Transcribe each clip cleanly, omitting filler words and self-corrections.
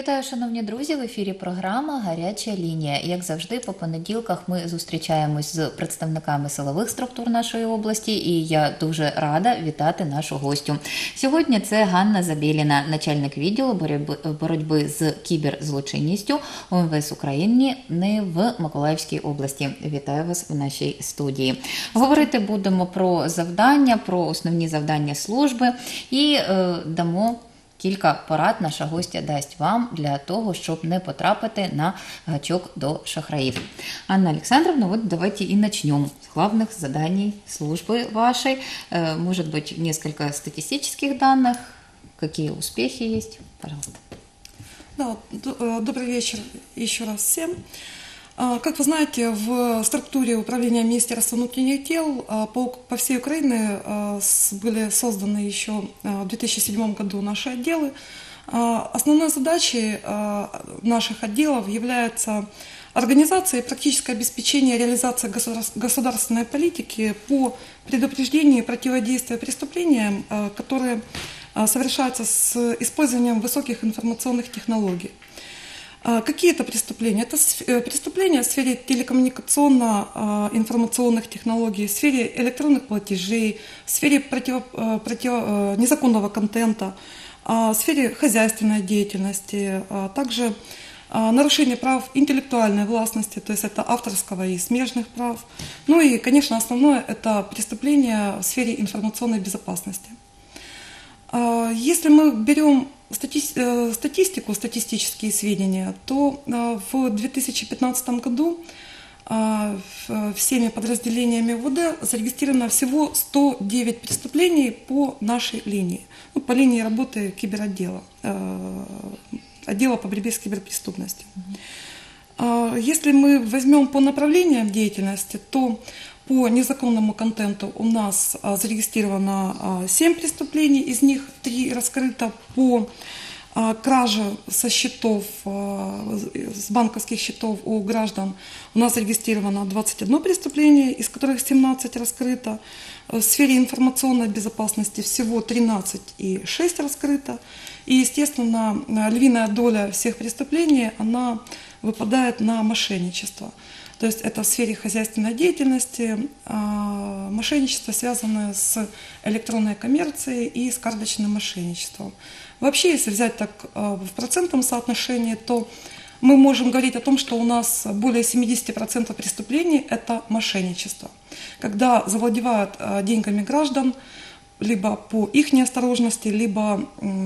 Вітаю, шановні друзі! В ефірі програма «Гаряча лінія». Як завжди, по понеділках ми зустрічаємось з представниками силових структур нашої області, і я дуже рада вітати нашу гостю. Сьогодні це Ганна Забєліна, начальник відділу боротьби з кіберзлочинністю УМВС України в Миколаївській області. Вітаю вас в нашій студії. Говорити будемо про завдання, про основні завдання служби і дамо кілька порад наша гостя дасть вам для того, щоб не потрапити на гачок до шахраїв. Анна Александровна, вот давайте и начнем с главных заданий службы вашей. Может быть, несколько статистических данных, какие успехи есть. Пожалуйста. Да, добрый вечер еще раз всем. Как вы знаете, в структуре управления Министерства внутренних дел по всей Украине были созданы еще в 2007 году наши отделы. Основной задачей наших отделов является организация и практическое обеспечение реализации государственной политики по предупреждению и противодействию преступлениям, которые совершаются с использованием высоких информационных технологий. Какие это преступления? Это преступления в сфере телекоммуникационно-информационных технологий, в сфере электронных платежей, в сфере незаконного контента, в сфере хозяйственной деятельности, также нарушение прав интеллектуальной властности, то есть это авторского и смежных прав. Ну и, конечно, основное – это преступления в сфере информационной безопасности. Если мы берем статистику, статистические сведения, то в 2015 году всеми подразделениями МВД зарегистрировано всего 109 преступлений по нашей линии, по линии работы киберотдела, отдела по борьбе с киберпреступностью. Если мы возьмем по направлениям деятельности, то по незаконному контенту у нас зарегистрировано 7 преступлений, из них 3 раскрыто. По краже со счетов, с банковских счетов у граждан у нас зарегистрировано 21 преступление, из которых 17 раскрыто. В сфере информационной безопасности всего 13 и 6 раскрыто. И, естественно, львиная доля всех преступлений, она выпадает на мошенничество. То есть это в сфере хозяйственной деятельности, мошенничество, связанное с электронной коммерцией и с карточным мошенничеством. Вообще, если взять так в процентном соотношении, то мы можем говорить о том, что у нас более 70% преступлений – это мошенничество. Когда завладевают деньгами граждан, либо по их неосторожности, либо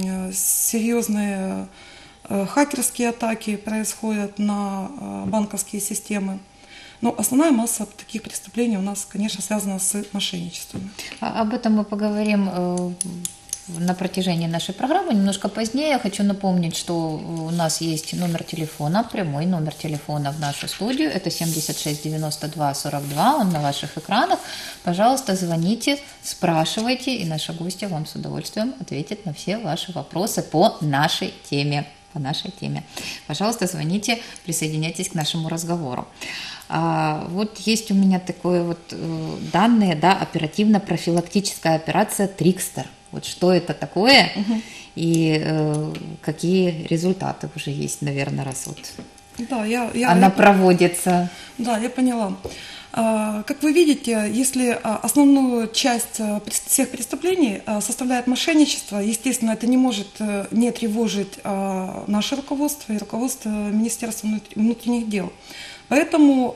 серьезные хакерские атаки происходят на банковские системы. Но основная масса таких преступлений у нас, конечно, связана с мошенничеством. Об этом мы поговорим на протяжении нашей программы немножко позднее. Я хочу напомнить, что у нас есть номер телефона, прямой номер телефона в нашу студию. Это 76 92 42, он на ваших экранах. Пожалуйста, звоните, спрашивайте, и наша гостья вам с удовольствием ответит на все ваши вопросы по нашей теме. Пожалуйста, звоните, присоединяйтесь к нашему разговору. Вот есть у меня такое вот данные, да, оперативно-профилактическая операция «Трикстер». Вот что это такое и какие результаты уже есть, наверное, раз вот да, она проводится. Да, я поняла. Как вы видите, если основную часть всех преступлений составляет мошенничество, естественно, это не может не тревожить наше руководство и руководство Министерства внутренних дел. Поэтому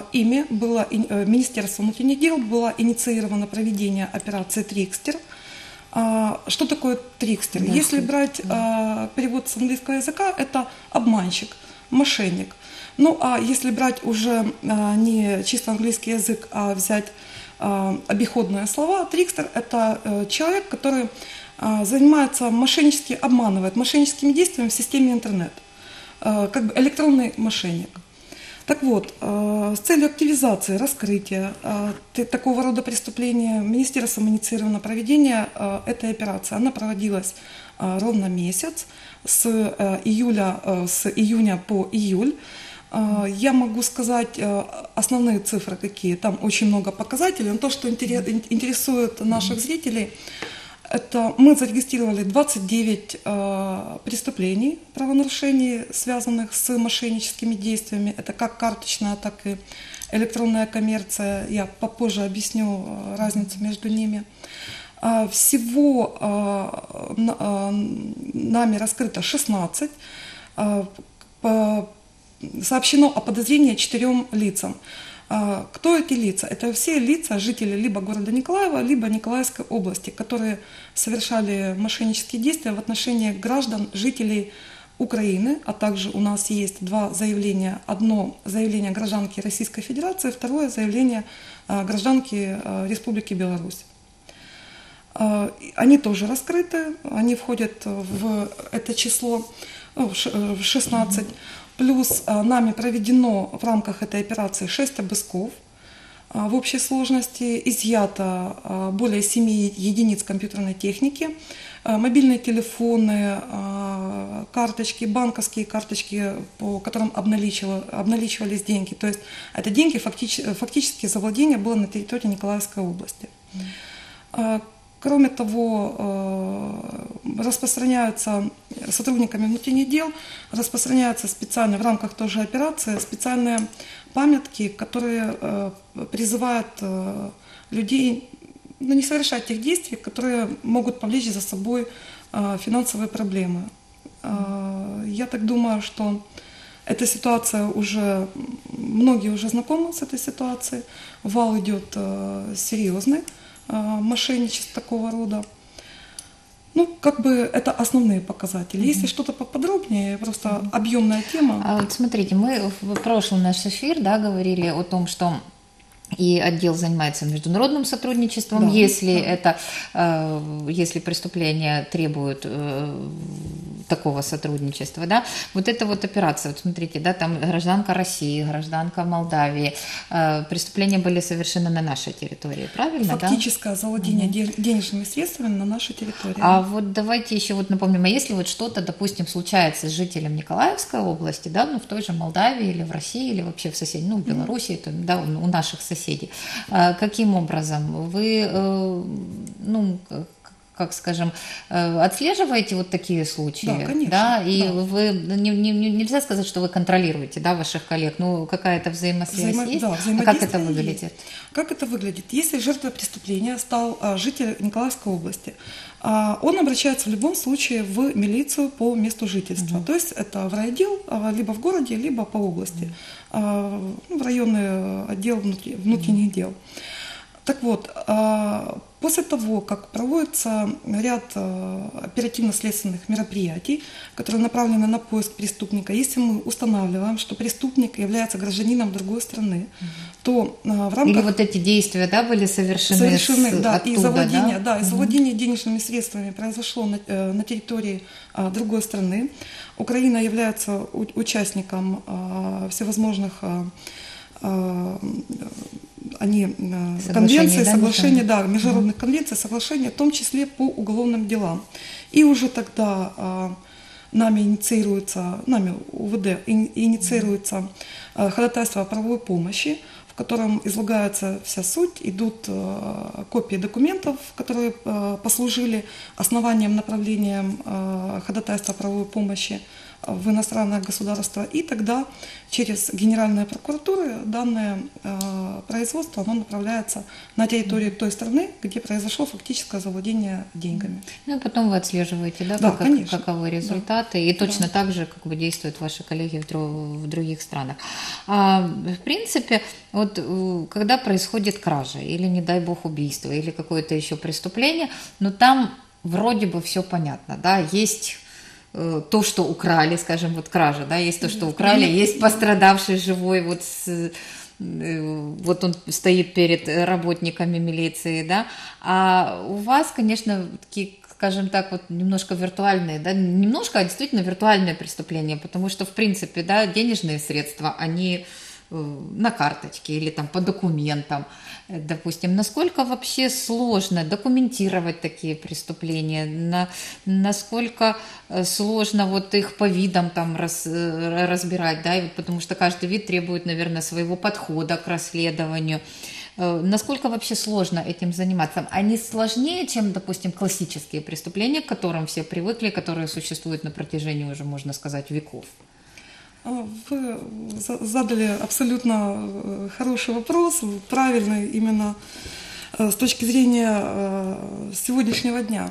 Министерство внутренних дел было инициировано проведение операции «Трикстер». Что такое «Трикстер»? Да, если брать перевод с английского языка, это обманщик, мошенник. Ну а если брать уже не чисто английский язык, а взять обиходные слова, «трикстер» – это человек, который занимается обманывает мошенническими действиями в системе интернет, как бы электронный мошенник. Так вот, с целью активизации, раскрытия такого рода преступления Министерством инициировано проведение этой операции. Она проводилась ровно месяц, с июня по июль. Я могу сказать основные цифры какие. Там очень много показателей. Но то, что интересует наших зрителей, Это мы зарегистрировали 29 преступлений, правонарушений, связанных с мошенническими действиями. Это как карточная, так и электронная коммерция. Я попозже объясню разницу между ними. Всего нами раскрыто 16. Сообщено о подозрении 4 лицам. Кто эти лица? Это все лица, жители либо города Николаева, либо Николаевской области, которые совершали мошеннические действия в отношении граждан, жителей Украины, а также у нас есть 2 заявления. Одно заявление гражданки Российской Федерации, второе заявление гражданки Республики Беларусь. Они тоже раскрыты, они входят в это число, в 16. Плюс нами проведено в рамках этой операции 6 обысков. В общей сложности изъято более 7 единиц компьютерной техники, мобильные телефоны, карточки, банковские карточки, по которым обналичивались деньги. То есть это деньги, фактически завладение было на территории Николаевской области. Кроме того, распространяются сотрудниками внутренних дел, распространяются специально в рамках той же операции специальные памятки, которые призывают людей не совершать тех действий, которые могут повлечь за собой финансовые проблемы. Я так думаю, что эта ситуация уже, многие уже знакомы с этой ситуацией, вал идет серьезный. Мошенничеств такого рода. Ну, как бы это основные показатели. Если что-то поподробнее, просто объемная тема. А вот смотрите, мы в прошлый наш эфир, да, говорили о том, что и отдел занимается международным сотрудничеством, Да, если да. если преступления требуют такого сотрудничества, да. Вот эта вот операция, вот смотрите, да, там гражданка России, гражданка Молдавии, преступления были совершены на нашей территории, правильно, Фактическое завладение денежными средствами на нашей территории. А вот давайте еще вот напомним, а если вот что-то, допустим, случается с жителем Николаевской области, да, ну в той же Молдавии или в России, или вообще в соседней, ну в Беларуси, то, да, у наших соседей, каким образом вы, ну, как скажем, отслеживаете вот такие случаи? Да, конечно. Да, и Да. вы нельзя сказать, что вы контролируете, да, ваших коллег, ну какая-то взаимосвязь есть? Да, А как это взаимодействие выглядит? есть. Как это выглядит? Если жертвой преступления стал житель Николаевской области, он обращается в любом случае в милицию по месту жительства. То есть это в райотдел, либо в городе, либо по области, в районный отдел внутренних дел. Так вот, после того, как проводится ряд оперативно-следственных мероприятий, которые направлены на поиск преступника, если мы устанавливаем, что преступник является гражданином другой страны, то в рамках... Или вот эти действия, да, были совершены да, оттуда, и завладение, да? Да, и завладение денежными средствами произошло на территории другой страны. Украина является участником всевозможных конвенций, да, соглашений, да, международных конвенций, соглашений, в том числе по уголовным делам. И уже тогда нами УВД инициируется ходатайство о правовой помощи, в котором излагается вся суть, идут копии документов, которые послужили основанием, направлением ходатайства о правовой помощи в иностранное государство, и тогда через Генеральные прокуратуры данное производство оно направляется на территорию той страны, где произошло фактическое завладение деньгами. Ну и потом вы отслеживаете, да, Да, конечно. каковы результаты, и точно так же как бы действуют ваши коллеги в других странах. В принципе, вот когда происходит кража или, не дай бог, убийство или какое-то еще преступление, но там вроде бы все понятно, да, есть то, что украли, скажем, вот кража, да, есть то, что украли, есть пострадавший живой, вот он стоит перед работниками милиции, да, а у вас, конечно, такие, скажем так, вот немножко виртуальные, да, немножко, а действительно виртуальные преступления, потому что, в принципе, да, денежные средства, они на карточке или там по документам, допустим, насколько вообще сложно документировать такие преступления, насколько сложно вот их по видам там разбирать, да, и вот потому что каждый вид требует, наверное, своего подхода к расследованию. Насколько вообще сложно этим заниматься? Они сложнее, чем, допустим, классические преступления, к которым все привыкли, которые существуют на протяжении уже, можно сказать, веков? Вы задали абсолютно хороший вопрос, правильный именно с точки зрения сегодняшнего дня.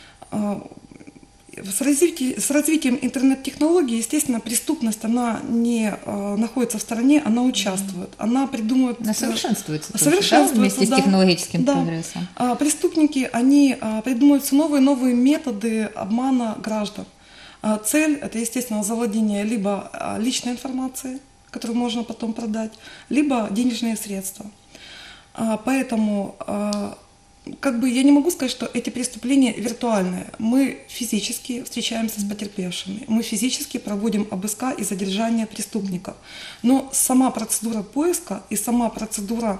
С развитием интернет-технологий, естественно, преступность, она не находится в стороне, она участвует, она придумывает... Она совершенствуется, совершенствуется, вместе с технологическим да. прогрессом. Преступники, они придумывают все новые и новые методы обмана граждан. Цель – это, естественно, завладение либо личной информацией, которую можно потом продать, либо денежные средства. Поэтому как бы я не могу сказать, что эти преступления виртуальные. Мы физически встречаемся с потерпевшими, мы физически проводим обыска и задержание преступников. Но сама процедура поиска и сама процедура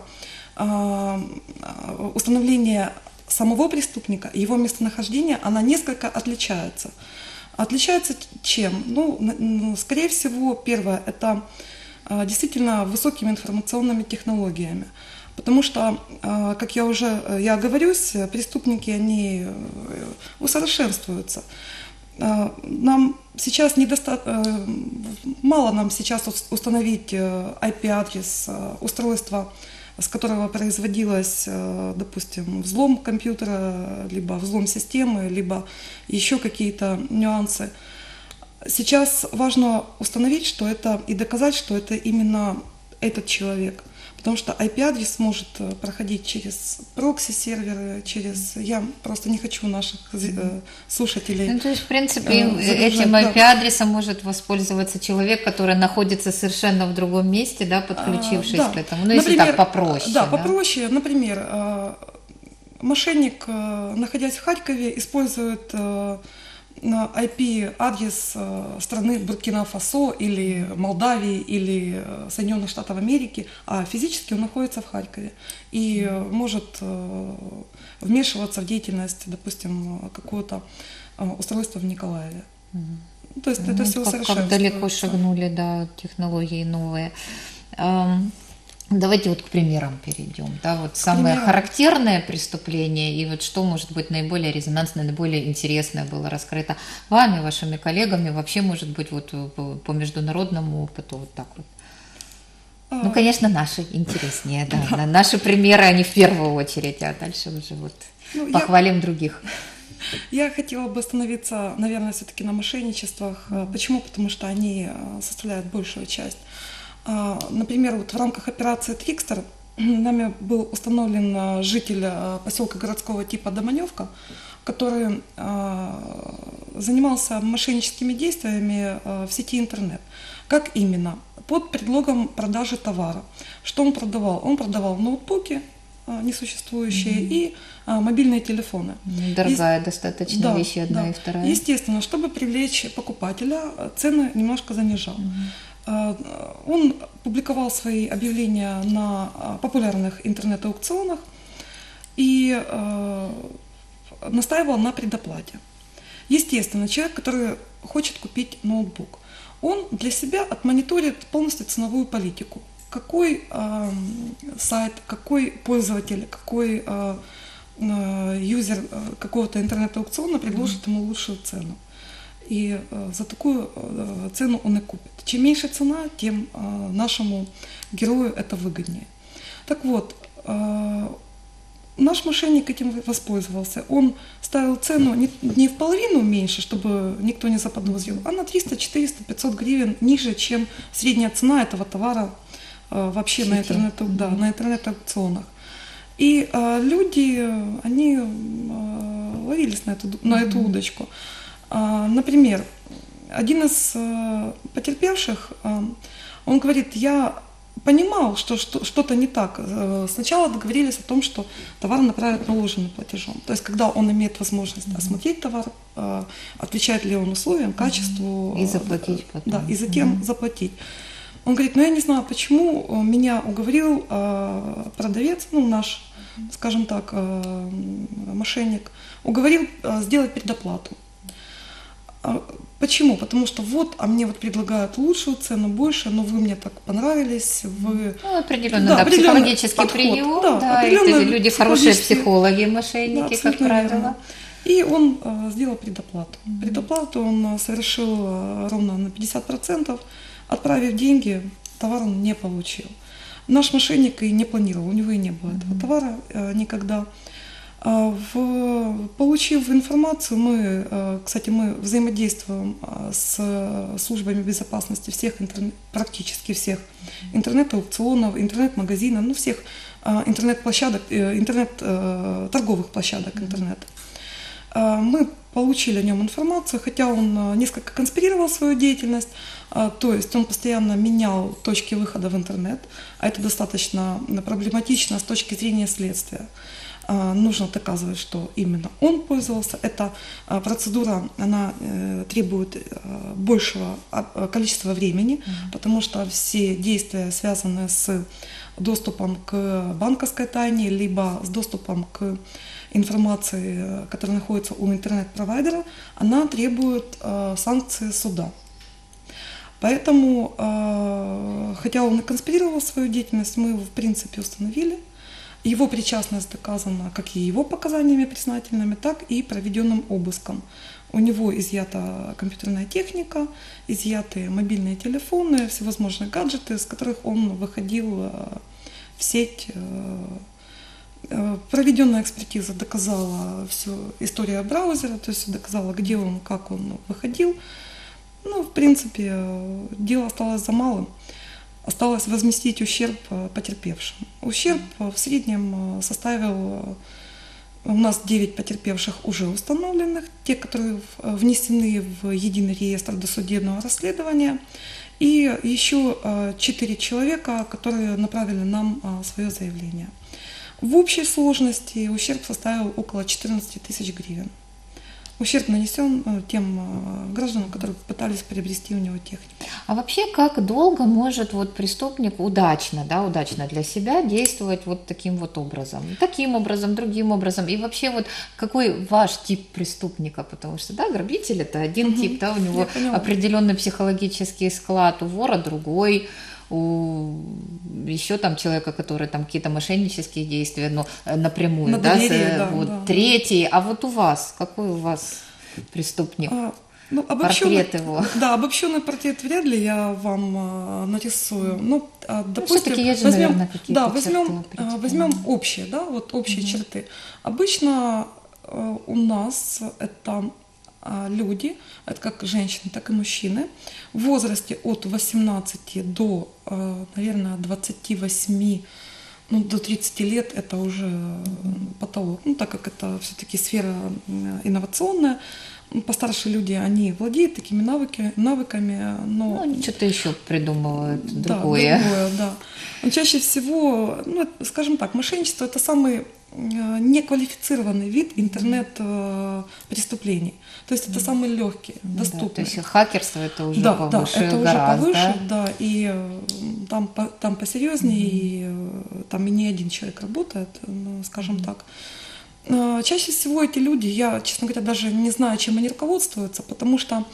установления самого преступника, его местонахождения, она несколько отличается. Отличается чем? Ну, скорее всего, первое – это действительно высокими информационными технологиями. Потому что, как я оговорюсь, преступники, они усовершенствуются. Нам сейчас мало нам сейчас установить IP-адрес устройства, с которого производилось, допустим, взлом компьютера, либо взлом системы, либо еще какие-то нюансы. Сейчас важно установить, что это, и доказать, что это именно этот человек. Потому что IP-адрес может проходить через прокси-серверы, Я просто не хочу наших слушателей... Ну, то есть, в принципе, этим IP-адресом может воспользоваться человек, который находится совершенно в другом месте, да, подключившись к этому. Ну, если так попроще. Да, попроще. Например, мошенник, находясь в Харькове, использует IP-адрес страны Буркина-Фасо или Молдавии или Соединенных Штатов Америки, а физически он находится в Харькове и может вмешиваться в деятельность, допустим, какого-то устройства в Николаеве. То есть это все совершенно... Как далеко шагнули, да, технологии новые. Давайте вот к примерам перейдем. Да, вот самое характерное преступление и вот что может быть наиболее резонансное, наиболее интересное было раскрыто вами, вашими коллегами, вообще может быть вот по международному опыту вот так вот. Ну, конечно, наши интереснее, да. Наши примеры, они в первую очередь, а дальше уже вот похвалим других. Я хотела бы остановиться, наверное, все-таки на мошенничествах. Почему? Потому что они составляют большую часть. Например, вот в рамках операции «Трикстер» нами был установлен житель поселка городского типа Доманевка, который занимался мошенническими действиями в сети интернет. Как именно? Под предлогом продажи товара. Что он продавал? Он продавал ноутбуки несуществующие и мобильные телефоны. Дорогая достаточно вещь одна и вторая. Естественно, чтобы привлечь покупателя, цены немножко занижал. Он публиковал свои объявления на популярных интернет-аукционах и настаивал на предоплате. Естественно, человек, который хочет купить ноутбук, он для себя отмониторит полностью ценовую политику. Какой сайт, какой пользователь, какой юзер какого-то интернет-аукциона предложит ему лучшую цену. И за такую цену он и купит. Чем меньше цена, тем нашему герою это выгоднее. Так вот, наш мошенник этим воспользовался. Он ставил цену не в половину меньше, чтобы никто не заподозрил, а на 300, 400, 500 гривен ниже, чем средняя цена этого товара вообще на интернет-аукционах. И люди, они ловились на эту удочку. Например, один из потерпевших, он говорит, я понимал, что что-то не так. Сначала договорились о том, что товар направят наложенным платежом. То есть, когда он имеет возможность осмотреть товар, отвечает ли он условиям, качеству. И заплатить потом. Да, и затем заплатить. Он говорит, я не знаю, почему меня уговорил продавец, наш, скажем так, мошенник, уговорил сделать предоплату. Почему? Потому что мне вот предлагают лучшую цену, больше, но вы мне так понравились, вы... Ну, определенно, да, психологический подход, прием, да, это люди хорошие психологический, психологи, да, мошенники, как абсолютно правило. верно. И он сделал предоплату. Предоплату он совершил ровно на 50%, отправив деньги, товар он не получил. Наш мошенник и не планировал, у него и не было этого товара никогда. Получив информацию, мы взаимодействуем с службами безопасности практически всех интернет-аукционов, интернет-магазинов, всех интернет-площадок, торговых площадок интернета. Мы получили о нем информацию, хотя он несколько конспирировал свою деятельность, то есть он постоянно менял точки выхода в интернет, а это достаточно проблематично с точки зрения следствия. Нужно доказывать, что именно он пользовался. Эта процедура, она требует большего количества времени, потому что все действия, связанные с доступом к банковской тайне, либо с доступом к информации, которая находится у интернет-провайдера, она требует санкции суда. Поэтому, хотя он и конспирировал свою деятельность, мы его в принципе установили. Его причастность доказана как и его показаниями признательными, так и проведенным обыском. У него изъята компьютерная техника, изъяты мобильные телефоны, всевозможные гаджеты, с которых он выходил в сеть. Проведенная экспертиза доказала всю историю браузера, то есть доказала, где он, как он выходил. В принципе, дело осталось за малым. Осталось возместить ущерб потерпевшим. Ущерб в среднем составил, у нас 9 потерпевших уже установленных, те, которые внесены в единый реестр досудебного расследования, и еще 4 человека, которые направили нам свое заявление. В общей сложности ущерб составил около 14 тысяч гривен. Ущерб нанесен тем гражданам, которые пытались приобрести у него технику. А вообще, как долго может преступник удачно для себя действовать таким образом? Таким образом, другим образом. И вообще, какой ваш тип преступника? Потому что, грабитель это один тип, у него определенный психологический склад, у вора другой, у еще человека, который какие-то мошеннические действия, напрямую, третий. А у вас, какой у вас преступник? Портрет его. Да, обобщенный портрет вряд ли я вам нарисую. Допустим, все-таки есть же, наверное, какие-то возьмем общие, общие черты. Обычно у нас это люди, это как женщины, так и мужчины, в возрасте от 18 до, наверное, 28, до 30 лет это уже потолок, так как это все-таки сфера инновационная. Постарше люди, они владеют такими навыками, но... Они что-то еще придумывают, другое. Да. Но чаще всего, скажем так, мошенничество – это самый неквалифицированный вид интернет-преступлений. То есть это самый легкий, доступный. То есть хакерство это уже повыше это гораздо. Уже повыше, и там посерьезнее, и там и не один человек работает, скажем так. Чаще всего эти люди, я, честно говоря, даже не знаю, чем они руководствуются, потому что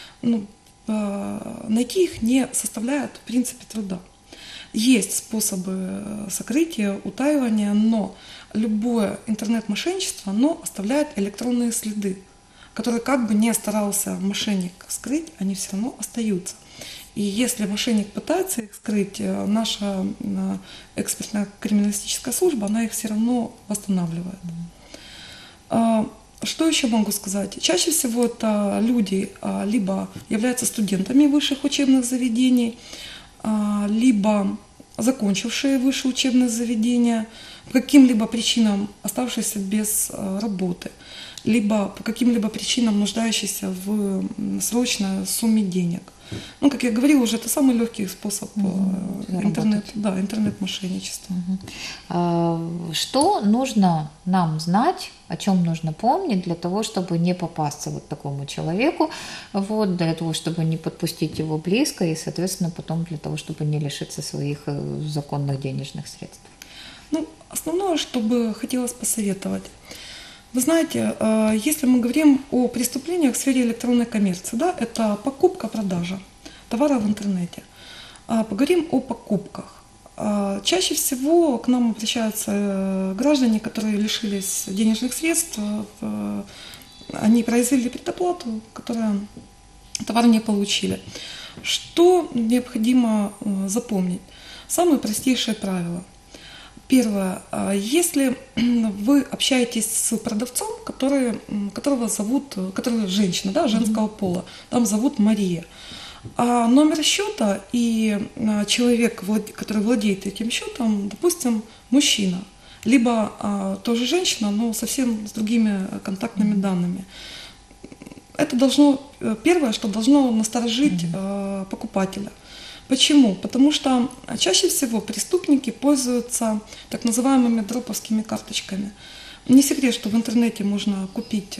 найти их не составляет в принципе труда. Есть способы сокрытия, утаивания, но любое интернет-мошенничество, оно оставляет электронные следы, которые как бы не старался мошенник скрыть, они все равно остаются. И если мошенник пытается их скрыть, наша экспертная криминалистическая служба, она их все равно восстанавливает. Что еще могу сказать? Чаще всего это люди либо являются студентами высших учебных заведений, либо закончившие высшие учебные заведения, по каким-либо причинам оставшиеся без работы, либо по каким-либо причинам нуждающиеся в срочной сумме денег. Как я говорила уже, это самый легкий способ интернет-мошенничества. Что нужно нам знать, о чем нужно помнить для того, чтобы не попасться такому человеку, для того, чтобы не подпустить его близко и, соответственно, потом для того, чтобы не лишиться своих законных денежных средств? Основное, что бы хотелось посоветовать. Вы знаете, если мы говорим о преступлениях в сфере электронной коммерции, да, это покупка-продажа товара в интернете. Поговорим о покупках. Чаще всего к нам обращаются граждане, которые лишились денежных средств, они произвели предоплату, которую товар не получили. Что необходимо запомнить? Самые простейшие правила. Первое. Если вы общаетесь с продавцом, которая женщина, да, женского пола, там зовут Мария, а номер счета и человек, который владеет этим счетом, допустим, мужчина, либо тоже женщина, но совсем с другими контактными данными. Это первое, что должно насторожить покупателя. Почему? Потому что чаще всего преступники пользуются так называемыми дроповскими карточками. Не секрет, что в интернете можно купить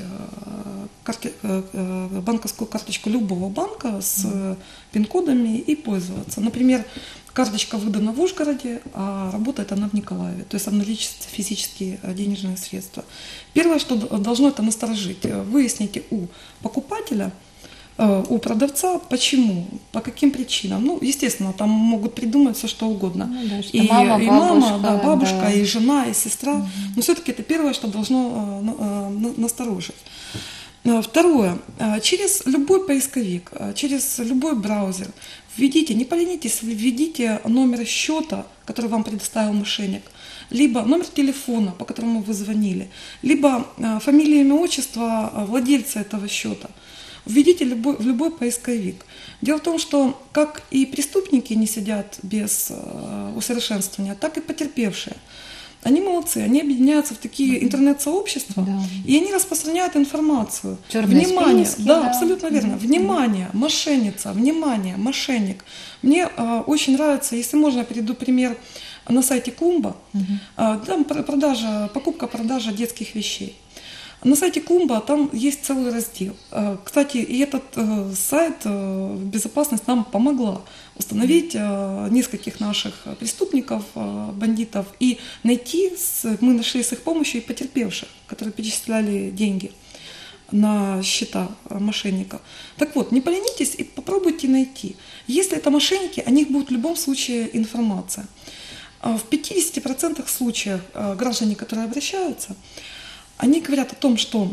банковскую карточку любого банка с пин-кодами и пользоваться. Например, карточка выдана в Ужгороде, а работает она в Николаеве, то есть обналичиваются физические денежные средства. Первое, что должно это насторожить, выясните у покупателя, у продавца, почему, по каким причинам. Ну, естественно, там могут придумать все, что угодно. Ну, да, что и бабушка, да, бабушка, да. и жена, и сестра. Но все-таки это первое, что должно насторожить. Второе. Через любой поисковик, через любой браузер введите, не поленитесь, введите номер счета, который вам предоставил мошенник, либо номер телефона, по которому вы звонили, либо фамилия, имя, отчество владельца этого счета. Введите в любой поисковик. Дело в том, что как и преступники не сидят без усовершенствования, так и потерпевшие. Они молодцы, они объединяются в такие интернет-сообщества, Да. и они распространяют информацию. Черные Внимание, списки, да, да. абсолютно верно. Внимание, мошенница, внимание, мошенник. Мне очень нравится, если можно, я приведу пример на сайте Клумба. Там покупка-продажа детских вещей. На сайте Клумба там есть целый раздел. Кстати, и этот сайт «Безопасность» нам помогла установить нескольких наших преступников, бандитов, и мы нашли с их помощью и потерпевших, которые перечисляли деньги на счета мошенника. Так вот, не поленитесь и попробуйте найти. Если это мошенники, о них будет в любом случае информация. В 50% случаев граждане, которые обращаются, они говорят о том, что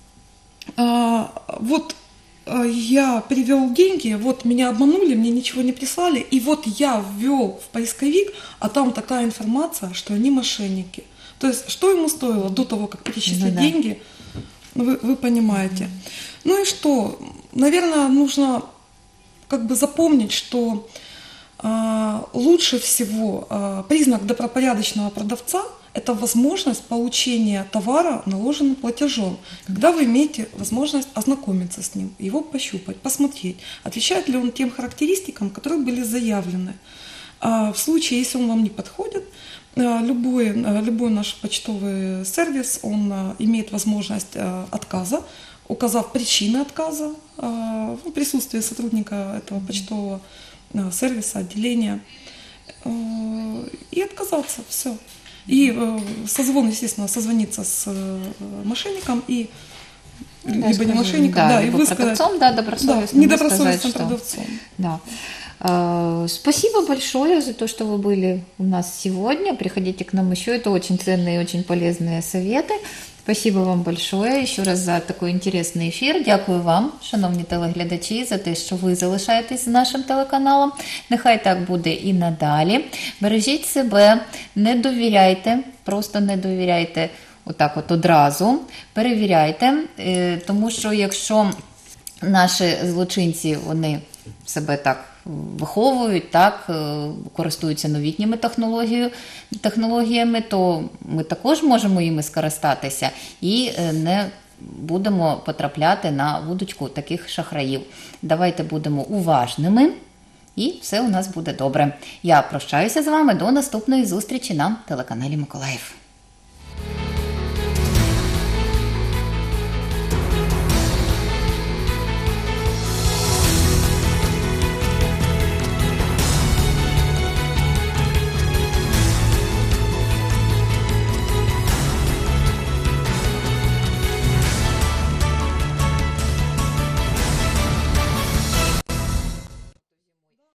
я перевел деньги, вот меня обманули, мне ничего не прислали, и вот я ввел в поисковик, а там такая информация, что они мошенники. То есть, что ему стоило до того, как перечислить деньги, вы понимаете. Ну и что? Наверное, нужно запомнить, что лучше всего признак добропорядочного продавца – это возможность получения товара наложенным платежом, когда вы имеете возможность ознакомиться с ним, его пощупать, посмотреть, отвечает ли он тем характеристикам, которые были заявлены. В случае, если он вам не подходит, любой наш почтовый сервис, он имеет возможность отказа, указав причины отказа в присутствии сотрудника этого почтового сервиса, отделения, и отказаться, все. И естественно, созвониться с мошенником и либо не мошенником, либо и высказать, продавцом, добросовестным, недобросовестным продавцом. Да. Спасибо большое за то, что вы были у нас сегодня. Приходите к нам еще. Это очень ценные и очень полезные совети. Спасибо вам большое ще раз за такий інтересний ефір. Дякую вам, шановні телеглядачі, за те, що ви залишаєтесь з нашим телеканалом. Нехай так буде і надалі. Бережіть себе, не довіряйте, просто не довіряйте отак одразу. Перевіряйте, тому що якщо наші злочинці, вони себе так виховують, так, користуються новітніми технологіями, то ми також можемо їми скористатися і не будемо потрапляти на вудочку таких шахраїв. Давайте будемо уважними і все у нас буде добре. Я прощаюся з вами до наступної зустрічі на телеканалі Миколаїв.